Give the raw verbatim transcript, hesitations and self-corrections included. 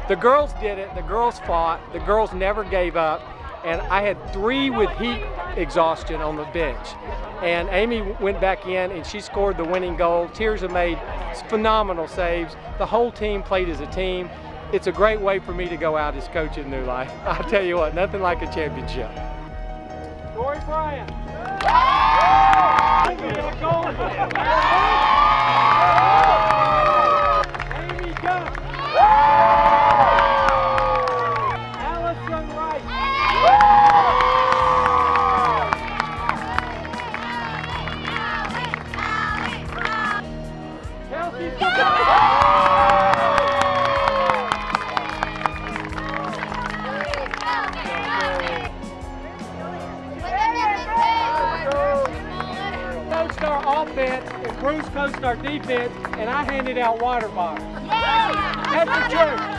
The girls did it, the girls fought, the girls never gave up, and I had three with heat exhaustion on the bench. And Amy went back in and she scored the winning goal. Tirza made phenomenal saves. The whole team played as a team. It's a great way for me to go out as coach in New Life. I'll tell you what, nothing like a championship. Dory Bryant. Amy Gunn. Allison Wright. Kelsey coached our offense and Bruce coached our defense, and I handed out water bottles. That's the truth.